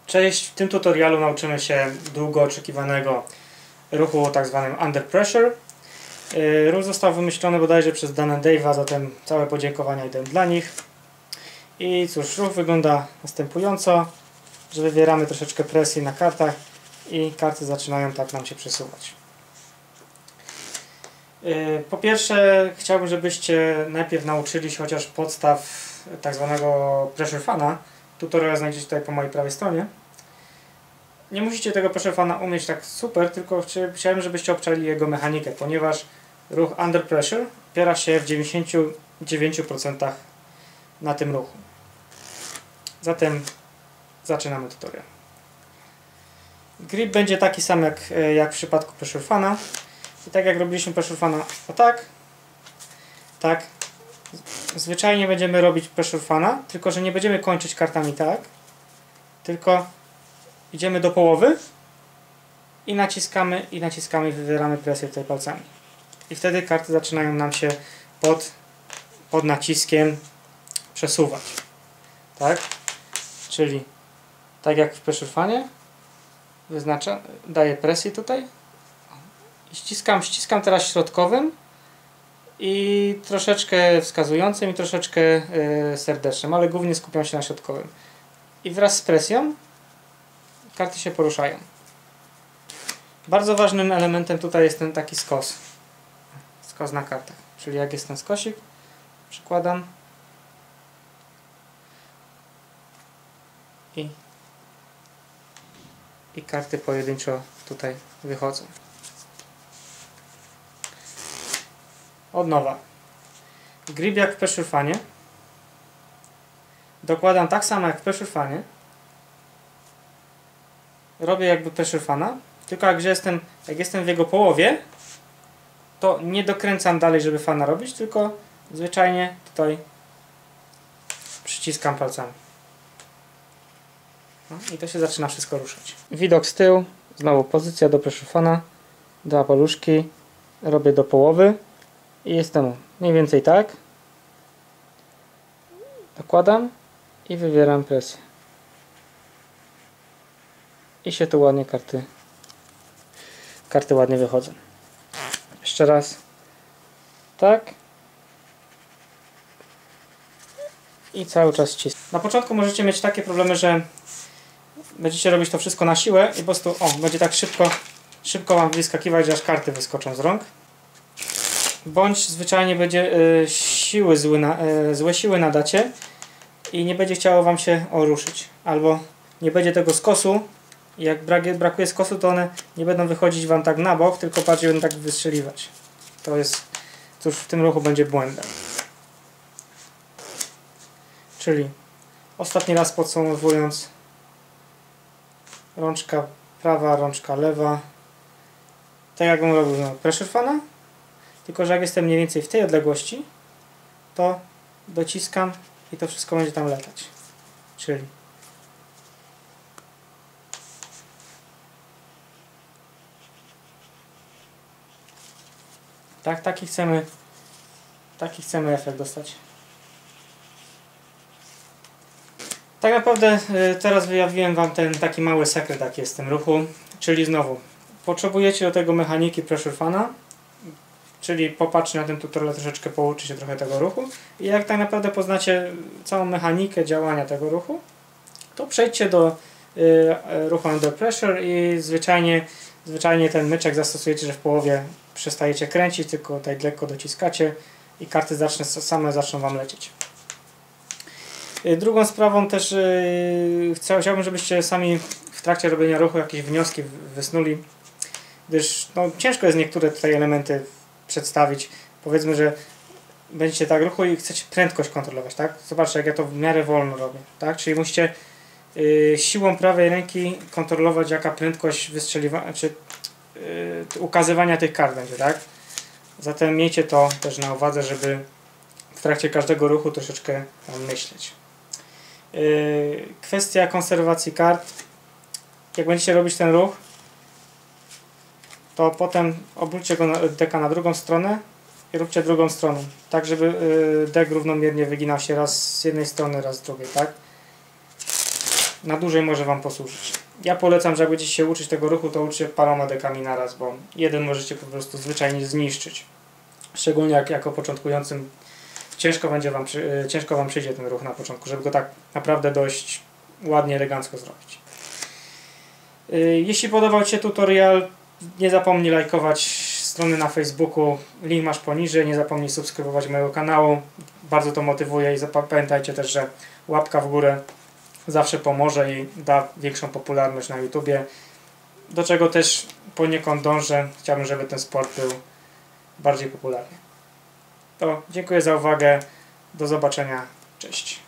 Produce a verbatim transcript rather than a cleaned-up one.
Cześć, w tym tutorialu nauczymy się długo oczekiwanego ruchu tak zwanym under pressure. Ruch został wymyślony bodajże przez Dana Dave'a, zatem całe podziękowania idą dla nich. I cóż, ruch wygląda następująco, że wywieramy troszeczkę presji na kartach i karty zaczynają tak nam się przesuwać. Po pierwsze chciałbym, żebyście najpierw nauczyli się chociaż podstaw tak zwanego pressure fana. Tutorial znajdziecie tutaj po mojej prawej stronie. Nie musicie tego pressure fana umieć tak super, tylko chciałem, żebyście obczali jego mechanikę, ponieważ ruch under pressure opiera się w dziewięćdziesięciu dziewięciu procentach na tym ruchu. Zatem zaczynamy tutorial. Grip będzie taki sam jak, jak w przypadku pressure fana. I tak jak robiliśmy pressure fana o tak, tak, zwyczajnie będziemy robić pressure fana, tylko że nie będziemy kończyć kartami tak, tylko idziemy do połowy i naciskamy i naciskamy i wywieramy presję tutaj palcami. I wtedy karty zaczynają nam się pod, pod naciskiem przesuwać. Tak? Czyli tak jak w pressure fanie wyznacza, daję presję tutaj i ściskam, ściskam teraz środkowym i troszeczkę wskazującym i troszeczkę yy, serdecznym, ale głównie skupiam się na środkowym. I wraz z presją karty się poruszają. Bardzo ważnym elementem tutaj jest ten taki skos. Skos na kartach. Czyli jak jest ten skosik, przykładam i, i karty pojedynczo tutaj wychodzą. Od nowa. Grip jak w pressure fanie. Dokładam tak samo jak w pressure fanie. Robię jakby pressure fana, tylko jak jestem, jak jestem w jego połowie, to nie dokręcam dalej, żeby fana robić, tylko zwyczajnie tutaj przyciskam palcami. No, i to się zaczyna wszystko ruszać. Widok z tyłu, znowu pozycja do pressure fana, dwa paluszki, robię do połowy i jestem mniej więcej tak. Dokładam i wywieram presję. I się tu ładnie karty karty ładnie wychodzą. Jeszcze raz. Tak. I cały czas ściskam. Na początku możecie mieć takie problemy, że będziecie robić to wszystko na siłę i po prostu o, będzie tak szybko szybko wam wyskakiwać, że aż karty wyskoczą z rąk. Bądź zwyczajnie będzie y, siły zły na, y, złe siły nadacie i nie będzie chciało wam się ruszyć. Albo nie będzie tego skosu. Jak brakuje skosu, to one nie będą wychodzić wam tak na bok, tylko bardziej będą tak wystrzeliwać. To jest, cóż, w tym ruchu będzie błędem. Czyli ostatni raz podsumowując, rączka prawa, rączka lewa. Tak jak bym robił no, pressure fana, tylko że jak jestem mniej więcej w tej odległości, to dociskam i to wszystko będzie tam latać. Czyli Tak, taki chcemy, taki chcemy efekt dostać. Tak naprawdę y, teraz wyjawiłem wam ten taki mały sekret, jaki jest w tym ruchu. Czyli znowu, potrzebujecie do tego mechaniki pressure fana, czyli popatrzcie na ten tutorial, troszeczkę pouczyć się trochę tego ruchu. I jak tak naprawdę poznacie całą mechanikę działania tego ruchu, to przejdźcie do y, ruchu under pressure i zwyczajnie, zwyczajnie ten myczek zastosujecie, że w połowie przestajecie kręcić, tylko tutaj lekko dociskacie i karty zaczną, same zaczną wam lecieć. Drugą sprawą też yy, chciałbym, żebyście sami w trakcie robienia ruchu jakieś wnioski wysnuli, gdyż no, ciężko jest niektóre tutaj elementy przedstawić. Powiedzmy, że będziecie tak ruchu i chcecie prędkość kontrolować, tak? Zobaczcie, jak ja to w miarę wolno robię, tak? Czyli musicie yy, siłą prawej ręki kontrolować, jaka prędkość wystrzeliwania, czy yy, ukazywania tych kart będzie, tak? Zatem miejcie to też na uwadze, żeby w trakcie każdego ruchu troszeczkę tam myśleć. Yy, kwestia konserwacji kart. Jak będziecie robić ten ruch, to potem obróćcie go na, deka na drugą stronę i róbcie drugą stroną, tak żeby yy, dek równomiernie wyginał się raz z jednej strony, raz z drugiej, tak? na dłużej może Wam posłużyć. Ja polecam, że jak będziecie się uczyć tego ruchu, to uczcie paroma dekami naraz, bo jeden możecie po prostu zwyczajnie zniszczyć. Szczególnie jak jako początkującym ciężko będzie wam, ciężko Wam przyjdzie ten ruch na początku, żeby go tak naprawdę dość ładnie, elegancko zrobić. Jeśli podobał Ci się tutorial, nie zapomnij lajkować strony na Facebooku, link masz poniżej, nie zapomnij subskrybować mojego kanału, bardzo to motywuje i pamiętajcie też, że łapka w górę zawsze pomoże i da większą popularność na YouTubie, do czego też poniekąd dążę. Chciałbym, żeby ten sport był bardziej popularny. To dziękuję za uwagę, do zobaczenia, cześć.